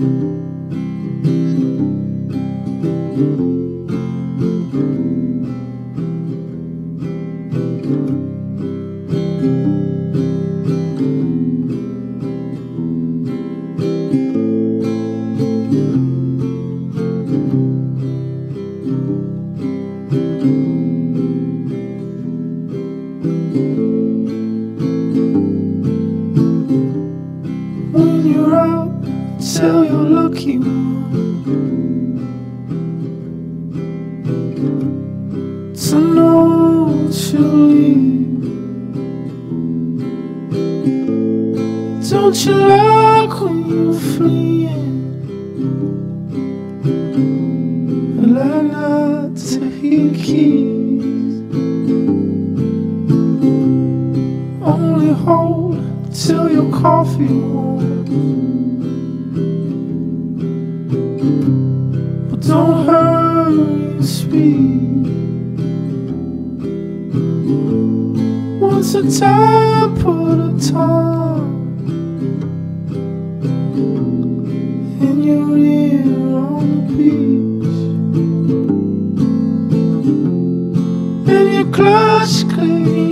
When you're out, tell your lucky one to know to leave. Don't you like when you're fleeing? I like not to hear keys. Only hold till your coffee warms, but don't hurry your speed. Once a time, put a time in your ear on the beach, and your clutch clean